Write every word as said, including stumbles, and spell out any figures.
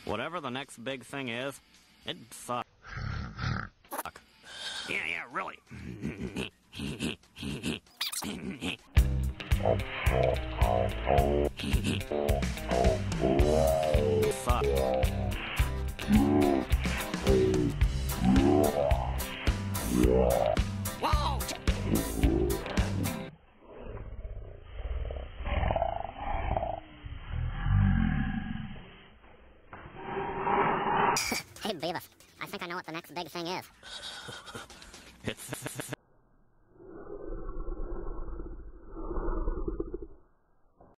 Whatever the next big thing is, it sucks. Yeah, yeah, really. Suck. Whoa! Hey, Beavis, I think I know what the next big thing is. It's